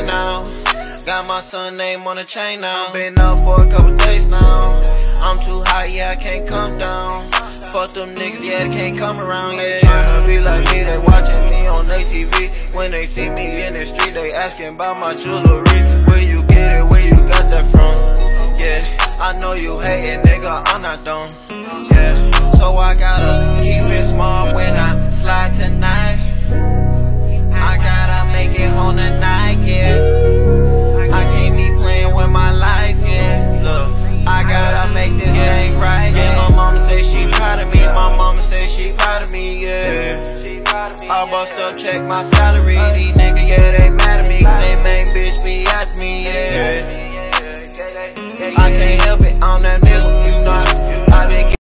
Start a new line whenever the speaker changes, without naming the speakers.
now. Got my son name on the chain now. Been up for a couple days now. I'm too high, yeah, I can't come down. Fuck them niggas, yeah, they can't come around, yeah. Tryna be like me, they watching me on their TV. When they see me in the street, they asking about my jewelry. Where you get it, where you got that from? Yeah, I know you hating, nigga, I'm not dumb. Yeah, so I gotta keep it small when I slide tonight. I gotta make it home tonight, yeah. I can't be playing with my life, yeah. Look, I gotta make this thing right, yeah. My mama say she proud of me, my mama say she proud of me, yeah. I bust up, check my salary. These niggas, yeah, they mad at me, cause they main bitch be at me, yeah. I can't help it, I'm that nigga, you know. I been